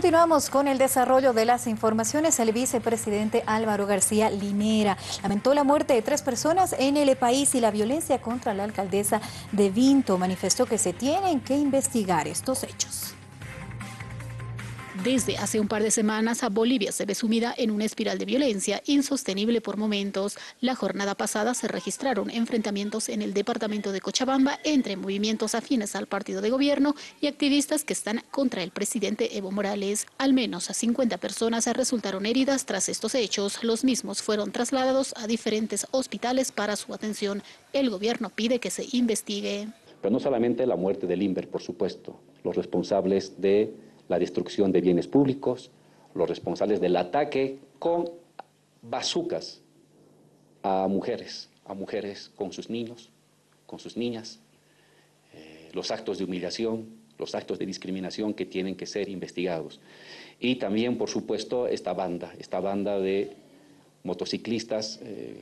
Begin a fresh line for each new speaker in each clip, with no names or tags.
Continuamos con el desarrollo de las informaciones. El vicepresidente Álvaro García Linera lamentó la muerte de 3 personas en el país y la violencia contra la alcaldesa de Vinto. Manifestó que se tienen que investigar estos hechos.
Desde hace un par de semanas, Bolivia se ve sumida en una espiral de violencia insostenible por momentos. La jornada pasada se registraron enfrentamientos en el departamento de Cochabamba entre movimientos afines al partido de gobierno y activistas que están contra el presidente Evo Morales. Al menos 50 personas resultaron heridas tras estos hechos. Los mismos fueron trasladados a diferentes hospitales para su atención. El gobierno pide que se investigue.
Pero no solamente la muerte de Limber, por supuesto, los responsables de la destrucción de bienes públicos, los responsables del ataque con bazucas a mujeres con sus niños, con sus niñas, los actos de humillación, los actos de discriminación que tienen que ser investigados. Y también, por supuesto, esta banda de motociclistas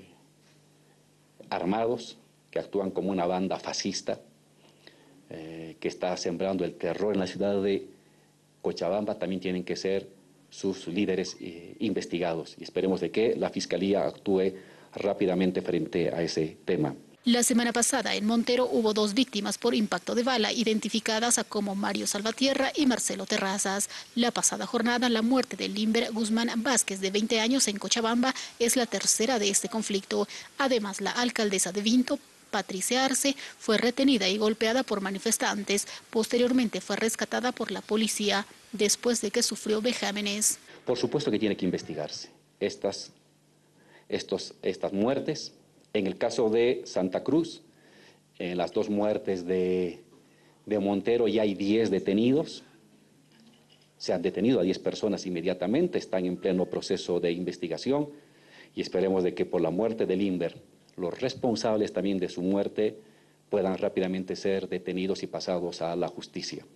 armados que actúan como una banda fascista, que está sembrando el terror en la ciudad de Cochabamba, también tienen que ser sus líderes investigados y esperemos de que la Fiscalía actúe rápidamente frente a ese tema.
La semana pasada en Montero hubo 2 víctimas por impacto de bala, identificadas como Mario Salvatierra y Marcelo Terrazas. La pasada jornada, la muerte de Limber Guzmán Vázquez, de 20 años, en Cochabamba, es la tercera de este conflicto. Además, la alcaldesa de Vinto, Patricia Arce, fue retenida y golpeada por manifestantes. Posteriormente fue rescatada por la policía después de que sufrió vejámenes.
Por supuesto que tiene que investigarse estas muertes. En el caso de Santa Cruz, en las 2 muertes de Montero ya hay 10 detenidos. Se han detenido a 10 personas inmediatamente, están en pleno proceso de investigación y esperemos de que por la muerte de Limber, los responsables también de su muerte puedan rápidamente ser detenidos y pasados a la justicia.